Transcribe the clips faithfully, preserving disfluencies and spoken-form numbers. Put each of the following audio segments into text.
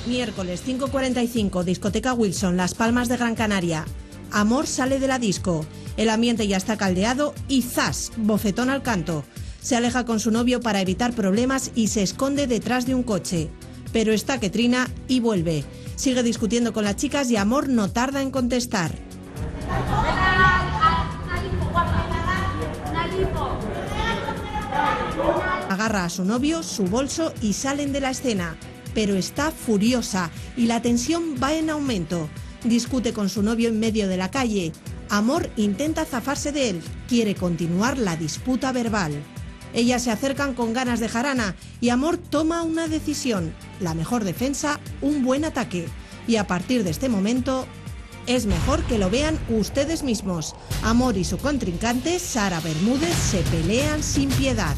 Miércoles cinco cuarenta y cinco, discoteca Wilson, Las Palmas de Gran Canaria. Amor sale de la disco. El ambiente ya está caldeado y ¡zas!, bofetón al canto. Se aleja con su novio para evitar problemas y se esconde detrás de un coche. Pero está que trina y vuelve. Sigue discutiendo con las chicas y Amor no tarda en contestar. Agarra a su novio, su bolso y salen de la escena. Pero está furiosa y la tensión va en aumento. Discute con su novio en medio de la calle. Amor intenta zafarse de él, quiere continuar la disputa verbal. Ellas se acercan con ganas de jarana y Amor toma una decisión. La mejor defensa, un buen ataque. Y a partir de este momento, es mejor que lo vean ustedes mismos. Amor y su contrincante, Sara Bermúdez, se pelean sin piedad.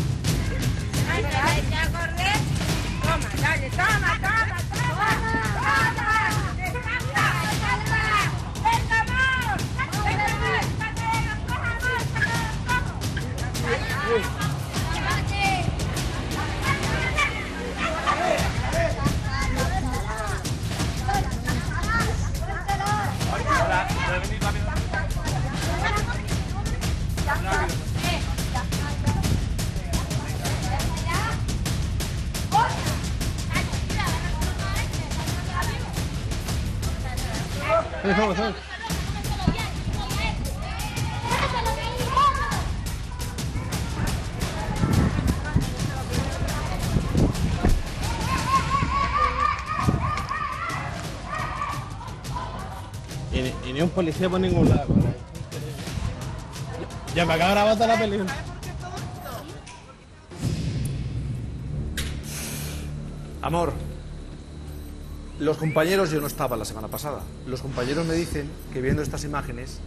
Toma, dale, toma, toma, toma, Vamos, vamos. Y ni, y ni un policía por ningún lado. Ya me acaba grabando la película. Amor, los compañeros, yo no estaba la semana pasada, los compañeros me dicen que viendo estas imágenes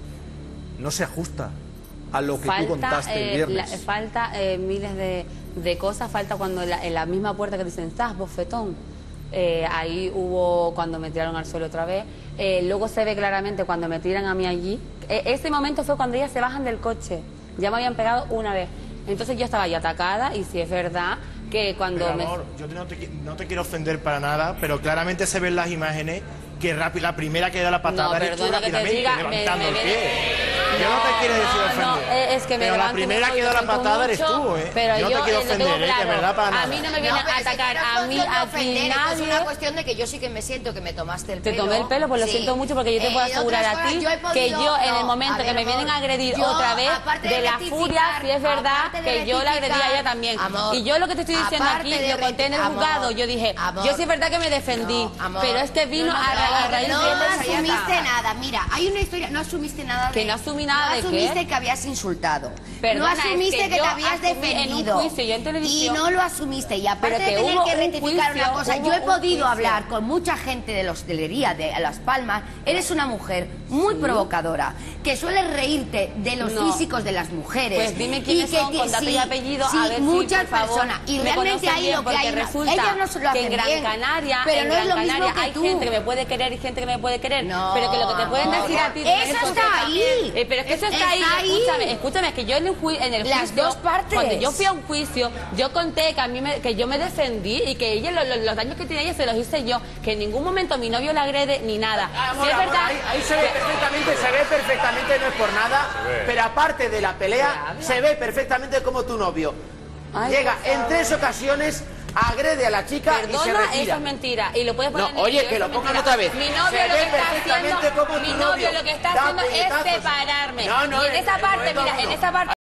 no se ajusta a lo que falta, tú contaste eh, el viernes. La, falta eh, miles de, de cosas, falta cuando la, en la misma puerta que dicen, estás bofetón, eh, ahí hubo cuando me tiraron al suelo otra vez, eh, luego se ve claramente cuando me tiran a mí allí, eh, ese momento fue cuando ellas se bajan del coche, ya me habían pegado una vez, entonces yo estaba ya atacada y si es verdad que cuando pero, me... amor, yo no te, no te quiero ofender para nada, pero claramente se ven las imágenes que rápido, la primera que da la patada No, eres tú perdona que te rápidamente diga, levantando me- me el viene- pie. Yo no te quiero decir ofender. No, no, es que me pero la levanto primera mucho, que da yo la siento patada eres mucho, tú, ¿eh? Pero yo no yo te quiero eh, lo tengo ofender, ¿eh? De claro. verdad, para nada. A mí no me viene No, pero a es que atacar no es a mí, cuestión de a ofender, ti, esto es nadie. una cuestión de que yo sí que me siento que me tomaste el Te pelo. tomé el pelo, pues lo Sí. siento mucho porque yo te puedo Eh, asegurar otras a cosas, ti yo he podido- que yo en el no, momento a que ver, me vienen a amor, agredir yo, otra vez, aparte de, de la rectificar, furia, si es verdad aparte de que yo la agredí a rectificar, ella también. amor, Y yo lo que te estoy diciendo aparte aquí, de lo conté en el recti- juzgado, amor, yo dije, amor, yo sí es verdad que me defendí, no, amor, pero es que vino no, no, a, ra- a raíz no de eso, ya asumiste está. nada. Mira, hay una historia, no asumiste nada de... Que no asumí nada no de qué. asumiste que habías insultado. Perdona, no asumiste es que que, yo te habías asumí en un defendido. juicio, yo en televisión. Y no lo asumiste. Y aparte Pero que de tener hubo que un rectificar juicio, una cosa, hubo yo he un podido juicio. hablar con mucha gente de la hostelería de Las Palmas. Eres una mujer muy Sí. provocadora, que suele reírte de los No. físicos de las mujeres. Pues dime quiénes y que son, te- con dato y sí, apellido, sí, a ver si, muchas por favor, personas. Y me realmente conocen ahí bien, lo que porque hay... una- resulta ellas no se lo que hacen en Gran bien, Canaria, pero en no Gran es lo Canaria mismo que hay tú. gente que me puede querer y gente que me puede querer, No, pero que lo que te pueden amor. decir a ti... Eso es está cosa- ahí. Eh, pero es que eso está, Está ahí. ahí. Escúchame, escúchame, es que yo en el, ju- en el Las juicio... dos partes. Cuando yo fui a un juicio, yo conté que a mí me, que yo me defendí y que ella, lo- lo- los daños que tiene ella se los hice yo, que en ningún momento mi novio la agrede ni nada. Amor, Si es amor, verdad... ahí, ahí se ve perfectamente, se ve perfectamente, no es por nada, pero aparte de la pelea, se ve perfectamente como tu novio Ay, llega por en favor. tres ocasiones, agrede a la chica y se Perdona, retira. eso es mentira. Y lo puedes poner No, en el oye, video, que eso lo es pongan mentira. otra vez. Mi Se novio ve lo que está perfectamente haciendo, como tu mi novio novio lo que está da haciendo es puñetazos. separarme. No, no, y en esa el parte, momento mira, no. en esa parte